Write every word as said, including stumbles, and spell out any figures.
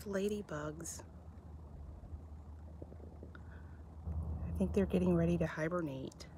just ladybugs. I think they're getting ready to hibernate.